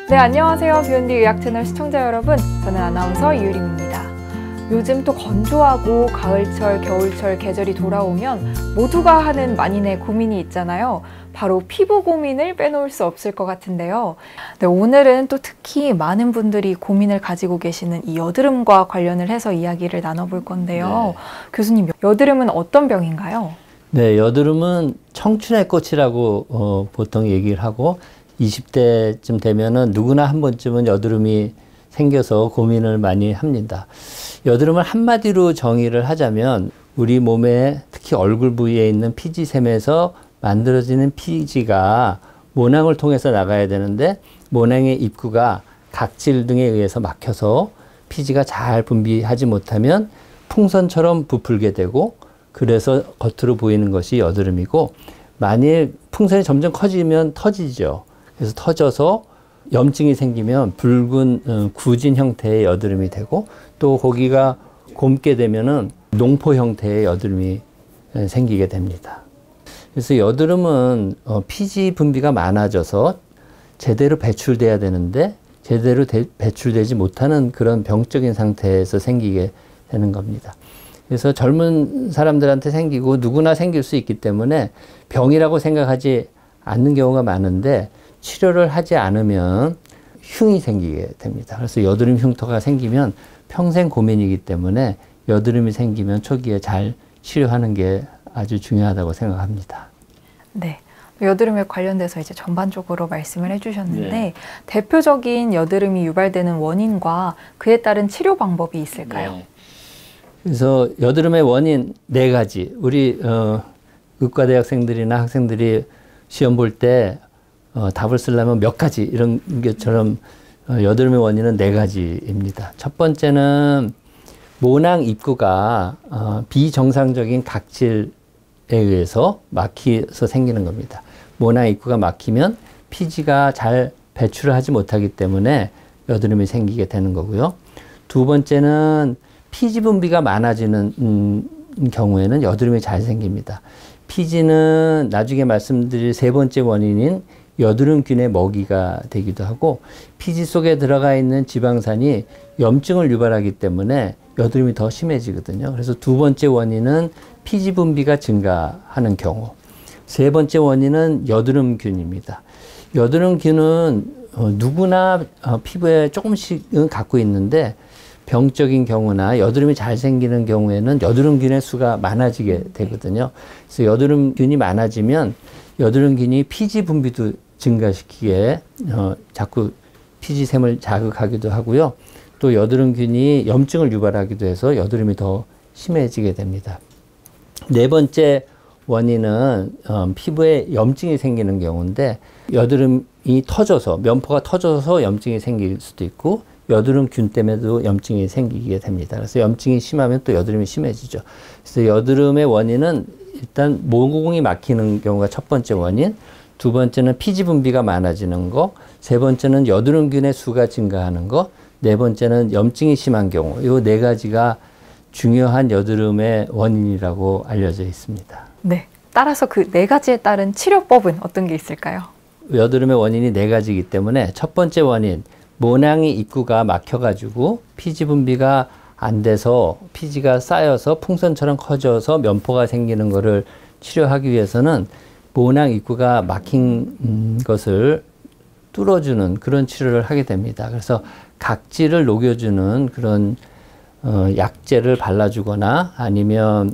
네, 안녕하세요. 뷰앤디 의학 채널 시청자 여러분. 저는 아나운서 이유림입니다. 요즘 또 건조하고 가을철, 겨울철 계절이 돌아오면 모두가 하는 만인의 고민이 있잖아요. 바로 피부 고민을 빼놓을 수 없을 것 같은데요. 네, 오늘은 또 특히 많은 분들이 고민을 가지고 계시는 이 여드름과 관련을 해서 이야기를 나눠볼 건데요. 네. 교수님, 여드름은 어떤 병인가요? 네, 여드름은 청춘의 꽃이라고 보통 얘기를 하고 20대쯤 되면은 누구나 한 번쯤은 여드름이 생겨서 고민을 많이 합니다. 여드름을 한마디로 정의를 하자면 우리 몸에 특히 얼굴 부위에 있는 피지샘에서 만들어지는 피지가 모낭을 통해서 나가야 되는데 모낭의 입구가 각질 등에 의해서 막혀서 피지가 잘 분비하지 못하면 풍선처럼 부풀게 되고 그래서 겉으로 보이는 것이 여드름이고 만일 풍선이 점점 커지면 터지죠. 그래서 터져서 염증이 생기면 붉은 구진 형태의 여드름이 되고 또 거기가 곪게 되면은 농포 형태의 여드름이 생기게 됩니다. 그래서 여드름은 피지 분비가 많아져서 제대로 배출돼야 되는데 제대로 배출되지 못하는 그런 병적인 상태에서 생기게 되는 겁니다. 그래서 젊은 사람들한테 생기고 누구나 생길 수 있기 때문에 병이라고 생각하지 않는 경우가 많은데 치료를 하지 않으면 흉이 생기게 됩니다. 그래서 여드름 흉터가 생기면 평생 고민이기 때문에 여드름이 생기면 초기에 잘 치료하는 게 아주 중요하다고 생각합니다. 네. 여드름에 관련돼서 이제 전반적으로 말씀을 해주셨는데 네. 대표적인 여드름이 유발되는 원인과 그에 따른 치료 방법이 있을까요? 네. 그래서 여드름의 원인 4가지. 우리 의과대학생들이나 학생들이 시험 볼 때 답을 쓰려면 몇 가지 이런 것처럼 여드름의 원인은 4가지입니다. 첫 번째는 모낭 입구가 비정상적인 각질에 의해서 막혀서 생기는 겁니다. 모낭 입구가 막히면 피지가 잘 배출을 하지 못하기 때문에 여드름이 생기게 되는 거고요. 두 번째는 피지 분비가 많아지는 경우에는 여드름이 잘 생깁니다. 피지는 나중에 말씀드릴 3번째 원인인 여드름균의 먹이가 되기도 하고 피지 속에 들어가 있는 지방산이 염증을 유발하기 때문에 여드름이 더 심해지거든요. 그래서 2번째 원인은 피지 분비가 증가하는 경우. 3번째 원인은 여드름균입니다. 여드름균은 누구나 피부에 조금씩은 갖고 있는데 병적인 경우나 여드름이 잘 생기는 경우에는 여드름균의 수가 많아지게 되거든요. 그래서 여드름균이 많아지면 여드름균이 피지 분비도 증가시키게 자꾸 피지샘을 자극하기도 하고요. 또 여드름균이 염증을 유발하기도 해서 여드름이 더 심해지게 됩니다. 4번째 원인은 피부에 염증이 생기는 경우인데 여드름이 터져서 면포가 터져서 염증이 생길 수도 있고 여드름균 때문에도 염증이 생기게 됩니다. 그래서 염증이 심하면 또 여드름이 심해지죠. 그래서 여드름의 원인은 일단 모공이 막히는 경우가 첫 번째 원인, 2번째는 피지 분비가 많아지는 거, 3번째는 여드름균의 수가 증가하는 거, 4번째는 염증이 심한 경우. 이 4가지가 중요한 여드름의 원인이라고 알려져 있습니다. 네. 따라서 그 4가지에 따른 치료법은 어떤 게 있을까요? 여드름의 원인이 4가지이기 때문에 첫 번째 원인, 모낭의 입구가 막혀가지고 피지 분비가 안 돼서 피지가 쌓여서 풍선처럼 커져서 면포가 생기는 것을 치료하기 위해서는 모낭 입구가 막힌 것을 뚫어주는 그런 치료를 하게 됩니다. 그래서 각질을 녹여주는 그런 약재를 발라주거나 아니면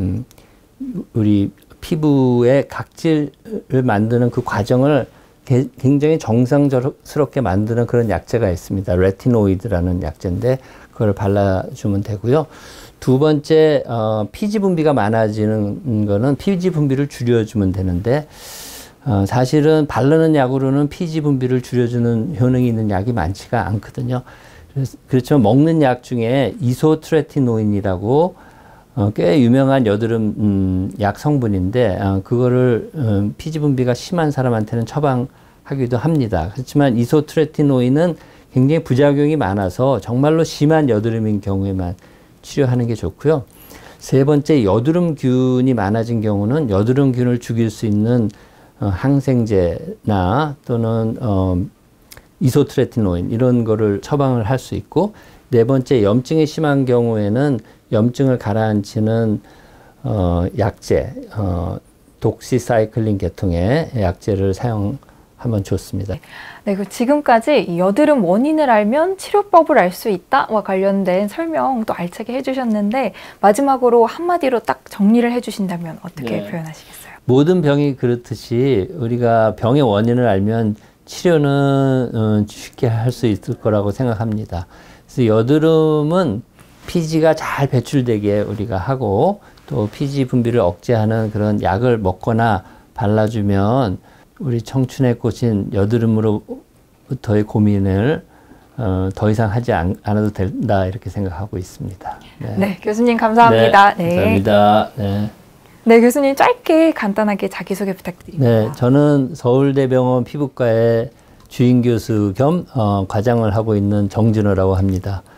우리 피부에 각질을 만드는 그 과정을 굉장히 정성스럽게 만드는 그런 약재가 있습니다. 레티노이드라는 약재인데 그걸 발라주면 되고요. 2번째 피지 분비가 많아지는 거는 피지 분비를 줄여주면 되는데 사실은 바르는 약으로는 피지 분비를 줄여주는 효능이 있는 약이 많지가 않거든요. 그렇지만 먹는 약 중에 이소트레티노인이라고 꽤 유명한 여드름 약 성분인데 그거를 피지 분비가 심한 사람한테는 처방하기도 합니다. 그렇지만 이소트레티노인은 굉장히 부작용이 많아서 정말로 심한 여드름인 경우에만 치료하는 게 좋고요. 3번째, 여드름균이 많아진 경우는 여드름균을 죽일 수 있는 항생제나 또는 이소트레티노인 이런 거를 처방을 할 수 있고, 네 번째 염증이 심한 경우에는 염증을 가라앉히는 약제, 독시사이클린 계통의 약제를 사용하면 좋습니다. 네, 그 지금까지 이 여드름 원인을 알면 치료법을 알 수 있다와 관련된 설명 또 알차게 해주셨는데, 마지막으로 한마디로 딱 정리를 해주신다면 어떻게 네. 표현하시겠어요? 모든 병이 그렇듯이 우리가 병의 원인을 알면 치료는 쉽게 할 수 있을 거라고 생각합니다. 그래서 여드름은 피지가 잘 배출되게 우리가 하고, 또 피지 분비를 억제하는 그런 약을 먹거나 발라주면 우리 청춘의 꽃인 여드름으로부터의 고민을 더 이상 하지 않아도 된다, 이렇게 생각하고 있습니다. 네, 네, 교수님 감사합니다. 네, 감사합니다. 네. 네, 교수님 짧게 간단하게 자기소개 부탁드립니다. 네, 저는 서울대병원 피부과의 주임 교수 겸 과장을 하고 있는 정진호라고 합니다.